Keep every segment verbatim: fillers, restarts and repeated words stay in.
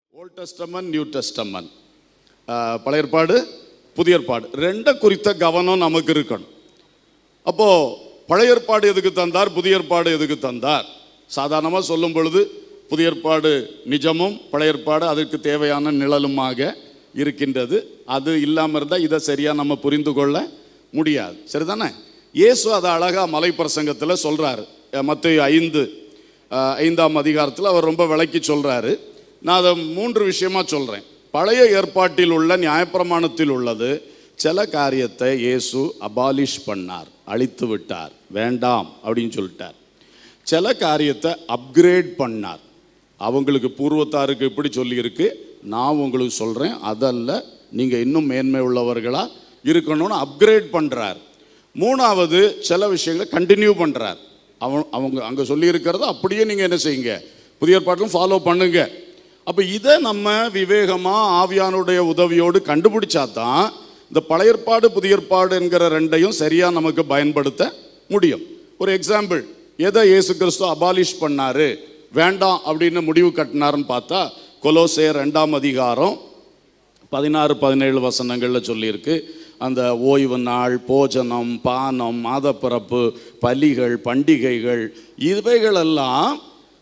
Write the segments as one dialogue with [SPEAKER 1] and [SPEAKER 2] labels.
[SPEAKER 1] Volt testament, new testament, பழைய ஏற்பாடு, புதிய ஏற்பாடு ரெண்டை குறித்த கவனம் நமக்கு இருக்கணும். அப்போது பழைய ஏற்பாடு எதுக்கு தந்தார், புதிய ஏற்பாடு எதுக்கு தந்தார்? சாதாரணமாக சொல்லும் பொழுது புதிய ஏற்பாடு நிஜமும் பழைய ஏற்பாடு அதற்கு தேவையான நிழலுமாக இருக்கின்றது. அது இல்லாமல் இருந்தால் இதை சரியாக நம்ம புரிந்து கொள்ள முடியாது. சரிதானே? இயேசு அதை அழகாக மலை பிரசங்கத்தில் சொல்கிறாரு. மத்தேயு ஐந்து ஐந்தாம் அதிகாரத்தில் அவர் ரொம்ப விளக்கி சொல்கிறாரு. நான் அதை மூன்று விஷயமா சொல்கிறேன். பழைய ஏற்பாட்டில் உள்ள நியாயப்பிரமாணத்தில் உள்ளது சில காரியத்தை இயேசு அபாலிஷ் பண்ணார், அழித்து விட்டார், வேண்டாம் அப்படின்னு சொல்லிட்டார். சில காரியத்தை அப்கிரேட் பண்ணார். அவங்களுக்கு பூர்வத்தாருக்கு இப்படி சொல்லியிருக்கு, நான் உங்களுக்கு சொல்கிறேன் அதல்ல, நீங்கள் இன்னும் மேன்மை உள்ளவர்களாக இருக்கணும்னு அப்கிரேட் பண்ணுறார். மூணாவது சில விஷயங்களை கண்டினியூ பண்ணுறார். அவன் அவங்க அங்கே சொல்லியிருக்கிறத அப்படியே நீங்கள் என்ன செய்யுங்க, புதிய ஏற்பாட்டிலும் ஃபாலோ பண்ணுங்க. அப்போ இதை நம்ம விவேகமாக ஆவியானுடைய உதவியோடு கண்டுபிடிச்சா தான் இந்த பழைய ஏற்பாடு புதிய ஏற்பாடு என்கிற ரெண்டையும் சரியாக நமக்கு பயன்படுத்த முடியும். ஒரு எக்ஸாம்பிள், எதை இயேசு கிறிஸ்து அபாலிஷ் பண்ணார், வேண்டாம் அப்படின்னு முடிவு கட்டினாருன்னு பார்த்தா கொலோசேயர் ரெண்டாம் அதிகாரம் பதினாறு பதினேழு வசனங்களில் சொல்லியிருக்கு. அந்த ஓய்வு நாள், போஜனம், பானம், மாதப்பிறப்பு, பலிகள், பண்டிகைகள், இவைகளெல்லாம்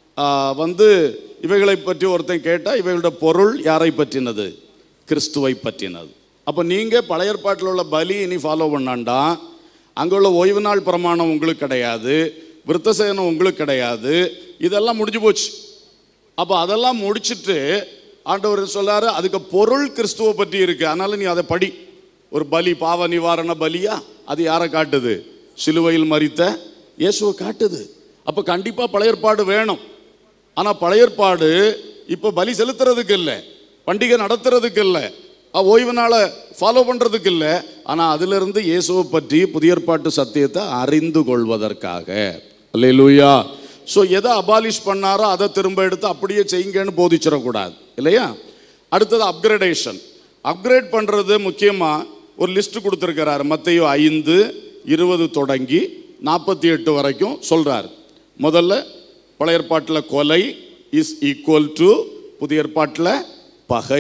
[SPEAKER 1] வந்து இவைகளை பற்றி ஒருத்தன் கேட்டால் இவைகளோட பொருள் யாரை பற்றினது? கிறிஸ்துவை பற்றினது. அப்போ நீங்கள் பழைய ஏற்பாட்டில் உள்ள பலி இனி ஃபாலோ பண்ணாண்டா, அங்கே உள்ள ஓய்வு நாள் பிரமாணம் உங்களுக்கு கிடையாது, விருத்த சேதனம் உங்களுக்கு கிடையாது, இதெல்லாம் முடிஞ்சு போச்சு. அப்போ அதெல்லாம் முடிச்சுட்டு ஆண்டவர் சொல்றாரு, அதுக்கு பொருள் கிறிஸ்துவை பற்றி இருக்கு, அதனால நீ அதை படி. ஒரு பலி, பாவ நிவாரண பலியா, அது யாரை காட்டுது? சிலுவையில் மரித்த இயேசுவை காட்டுது. அப்போ கண்டிப்பாக பழைய ஏற்பாடு வேணும். ஆனால் பழைய ஏற்பாடு இப்போ பலி செலுத்துறதுக்கு இல்லை, பண்டிகை நடத்துறதுக்கு இல்லை, ஓய்வு நாளை ஃபாலோ பண்ணுறதுக்கு இல்லை. ஆனால் அதிலிருந்து இயேசுவை பற்றி புதிய ஏற்பாட்டு சத்தியத்தை அறிந்து கொள்வதற்காக. அல்லேலூயா. ஸோ எதை அபாலிஷ் பண்ணாரோ அதை திரும்ப எடுத்து அப்படியே செய்யுங்கன்னு போதிச்சிடக்கூடாது, இல்லையா? அடுத்தது அப்கிரேடேஷன். அப்கிரேட் பண்ணுறது முக்கியமாக ஒரு லிஸ்ட்டு கொடுத்துருக்கிறாரு. மத்தேயு ஐந்து இருபது தொடங்கி நாற்பத்தி எட்டு வரைக்கும் சொல்கிறார். முதல்ல பழைய ஏற்பாட்டில் கொலை இஸ் ஈக்குவல் டு புதிய ஏற்பாட்டில் பகை.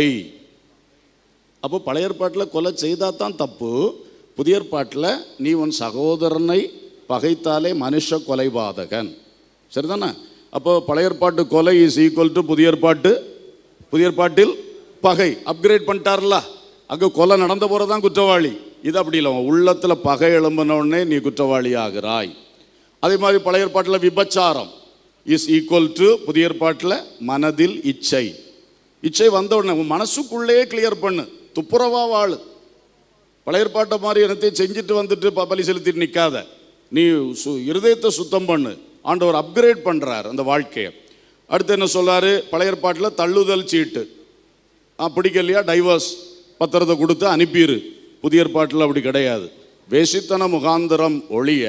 [SPEAKER 1] அப்போ பழைய ஏற்பாட்டில் கொலை செய்தால் தான் தப்பு, புதிய ஏற்பாட்டில் நீ உன் சகோதரனை பகைத்தாலே மனுஷ கொலைபாதகன். சரிதானே? அப்போ பழைய ஏற்பாட்டு கொலை இஸ் ஈக்குவல் டு புதிய ஏற்பாட்டு புதிய ஏற்பாட்டில் பகை. அப்கிரேட் பண்ணிட்டார்ல, அங்கே கொலை நடந்த போகிறது தான் குற்றவாளி. இது அப்படி இல்லை, உள்ளத்தில் பகை எழும்பினோடனே நீ குற்றவாளி ஆகிறாய். அதே மாதிரி பழைய ஏற்பாட்டில் விபச்சாரம் இஸ் ஈக்குவல் டு புதிய ஏற்பாட்டில் மனதில் இச்சை. இச்சை வந்த உடனே உன் மனசுக்குள்ளே கிளியர் பண்ணு, துப்புரவா வாழு. பழைய ஏற்பாட்டை மாதிரி என்னத்தையும் செஞ்சுட்டு வந்துட்டு பலி செலுத்திட்டு நிற்காத, நீ சு இருதயத்தை சுத்தம் பண்ணு. ஆண்டவர் அப்கிரேட் பண்ணுறார் அந்த வாழ்க்கையை. அடுத்து என்ன சொல்றாரு? பழைய ஏற்பாட்டில் தள்ளுதல் சீட்டு, பிடிக்கலையா டைவர்ஸ் பத்திரத்தை கொடுத்து அனுப்பிடு. புதிய ஏற்பாட்டில் அப்படி கிடையாது. வேசித்தன முகாந்திரம் ஒழிய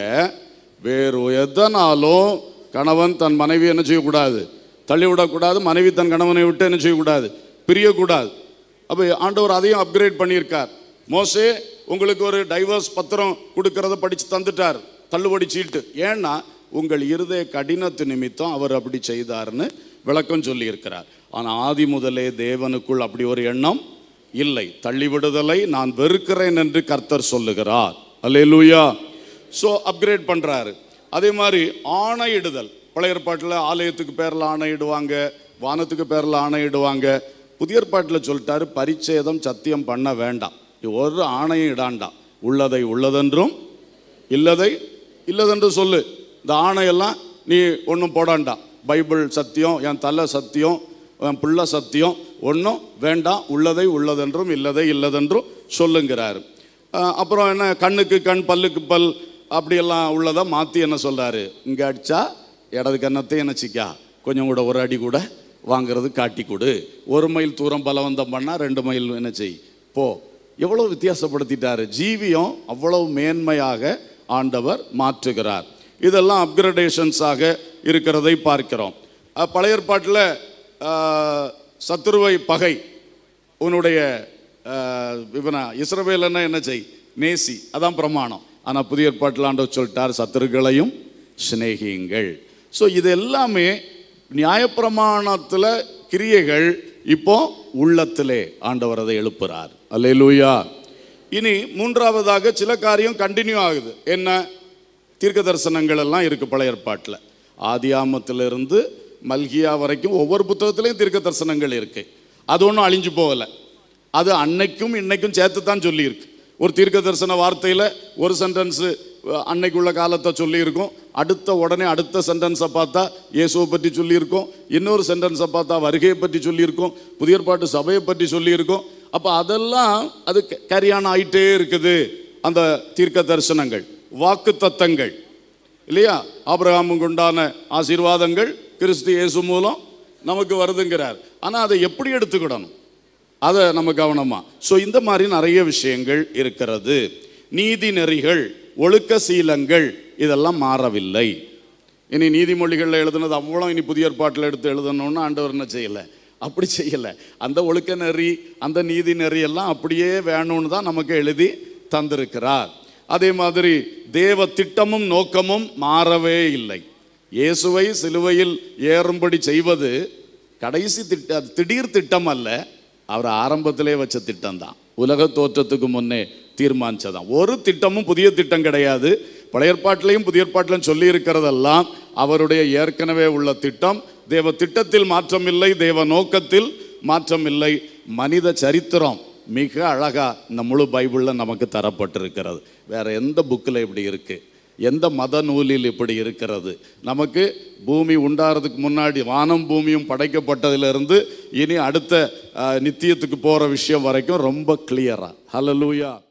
[SPEAKER 1] வேறு எதனாலும் கணவன் தன் மனைவி என்ன செய்யக்கூடாது, தள்ளிவிடக்கூடாது. மனைவி தன் கணவனை விட்டு என்ன செய்யக்கூடாது, பிரியக்கூடாது. அப்போ ஆண்டவர் அதையும் அப்கிரேட் பண்ணியிருக்கார். மோசே உங்களுக்கு ஒரு டைவர்ஸ் பத்திரம் கொடுக்கறத படித்து தந்துட்டார், தள்ளுபடி சீட்டு. ஏன்னா உங்கள் இருதய கடினத்து நிமித்தம் அவர் அப்படி செய்தார்னு விளக்கம் சொல்லியிருக்கிறார். ஆனால் ஆதி முதலே தேவனுக்குள் அப்படி ஒரு எண்ணம் இல்லை. தள்ளிவிடுதலை நான் வெறுக்கிறேன் என்று கர்த்தர் சொல்லுகிறார். அல்லேலூயா. ஸோ அப்கிரேட் பண்ணுறாரு. அதே மாதிரி ஆணையிடுதல். பழைய ஏற்பாட்டில் ஆலயத்துக்கு பேரில் ஆணையிடுவாங்க, வானத்துக்கு பேரில் ஆணையிடுவாங்க. புதிய ஏற்பாட்டில் சொல்லிட்டாரு, பரிச்சேதம் சத்தியம் பண்ண வேண்டாம், ஒரு ஆணையும் இடாண்டாம். உள்ளதை உள்ளதென்றும் இல்லதை இல்லதென்று சொல்லு. இந்த ஆணையெல்லாம் நீ ஒன்றும் போடாண்டாம். பைபிள் சத்தியம், என் தலை சத்தியம், என் பிள்ளை சத்தியம், ஒன்றும் வேண்டாம். உள்ளதை உள்ளதென்றும் இல்லதை இல்லதென்றும் சொல்லுங்கிறாரு. அப்புறம் என்ன, கண்ணுக்கு கண் பல்லுக்கு பல் அப்படியெல்லாம் உள்ளதை மாற்றி என்ன சொல்கிறாரு, இங்கே அடித்தா இடது கண்ணத்தையும் என்னச்சிக்கா கொஞ்சம் கூட ஒரு அடி கூட வாங்கிறது காட்டி கொடு. ஒரு மைல் தூரம் பலவந்தம் பண்ணால் ரெண்டு மைல் என்ன செய் போ. எவ்வளோ வித்தியாசப்படுத்திட்டாரு. ஜீவியம் அவ்வளவு மேன்மையாக ஆண்டவர் மாற்றுகிறார். இதெல்லாம் அப்கிரடேஷன்ஸாக இருக்கிறதை பார்க்கிறோம். பழைய ஏற்பாட்டில் சத்துருவை பகை, உன்னுடைய இவனா இஸ்ரவேலன்னா என்ன செய், நேசி, அதான் பிரமாணம். ஆனால் புதிய ஏற்பாட்டில் ஆண்டவர் சொல்லிட்டார், சத்துருக்களையும் சிநேகியுங்கள். ஸோ இது எல்லாமே நியாயப்பிரமாணத்தில் கிரியைகள் இப்போ உள்ளத்திலே ஆண்டவர் அதை எழுப்புறார். அல்லேலூயா. இனி மூன்றாவதாக சில காரியம் கண்டினியூ ஆகுது. என்ன? தீர்க்க தரிசனங்கள் எல்லாம் இருக்கு பழைய ஏற்பாட்டில். ஆதியாமத்திலிருந்து மல்கியா வரைக்கும் ஒவ்வொரு புத்தகத்திலையும் தீர்க்க தரிசனங்கள் இருக்கு. அது ஒன்றும் அழிஞ்சு போகலை. அது அன்னைக்கும் இன்னைக்கும் சேர்த்து தான் சொல்லியிருக்கு. ஒரு தீர்க்க தரிசன வார்த்தையில் ஒரு சென்டென்ஸு அன்னைக்குள்ள காலத்தை சொல்லியிருக்கோம், அடுத்த உடனே அடுத்த சென்டென்ஸை பார்த்தா இயேசுவை பற்றி சொல்லியிருக்கோம், இன்னொரு சென்டென்ஸை பார்த்தா வருகையை பற்றி சொல்லியிருக்கோம், புதிய ஏற்பாட்டு சபையை பற்றி சொல்லியிருக்கோம். அப்போ அதெல்லாம் அது கேரியான் ஆயிட்டே இருக்குது. அந்த தீர்க்க தரிசனங்கள், வாக்கு தத்தங்கள் இல்லையா? ஆபிரகாமுக்கு உண்டான ஆசீர்வாதங்கள் கிறிஸ்து இயேசு மூலம் நமக்கு வருதுங்கிறார். ஆனால் அதை எப்படி எடுத்துக்கிடணும், அதை நம்ம கவனமா. ஸோ இந்த மாதிரி நிறைய விஷயங்கள் இருக்கிறது. நீதி நெறிகள், ஒழுக்க சீலங்கள் இதெல்லாம் மாறவில்லை. இனி நீதிமொழிகளில் எழுதுனது அவ்வளோ இனி புதிய ஏற்பாட்டில் எடுத்து எழுதணும்னு ஆண்டவர் என்ன செய்யலை, அப்படி செய்யலை. அந்த ஒழுக்க நெறி, அந்த நீதி நெறி எல்லாம் அப்படியே வேணும்னு தான் நமக்கு எழுதி தந்திருக்கிறார். அதே மாதிரி தேவ திட்டமும் நோக்கமும் மாறவே இல்லை. இயேசுவை சிலுவையில் ஏறும்படி செய்வது கடைசி திட்ட திடீர் திட்டம் அல்ல, அவர் ஆரம்பத்திலே வச்ச திட்டம் தான். உலக தோற்றத்துக்கு முன்னே தீர்மானிச்சதான். ஒரு திட்டமும் புதிய திட்டம் கிடையாது. பழைய ஏற்பாட்டிலையும் புதிய ஏற்பாட்டிலையும் சொல்லி இருக்கிறதெல்லாம் அவருடைய ஏற்கனவே உள்ள திட்டம். தேவ திட்டத்தில் மாற்றம் இல்லை, தேவ நோக்கத்தில் மாற்றம் இல்லை. மனித சரித்திரம் மிக அழகா இந்த முழு பைபிளில் நமக்கு தரப்பட்டிருக்கிறது. வேற எந்த புக்கில் இப்படி இருக்கு, எந்த மத நூலில் இப்படி இருக்கிறது? நமக்கு பூமி உண்டாகிறதுக்கு முன்னாடி வானம் பூமியும் படைக்கப்பட்டதிலிருந்து இனி அடுத்த நித்தியத்துக்கு போகிற விஷயம் வரைக்கும் ரொம்ப கிளியரா. ஹல்லேலூயா.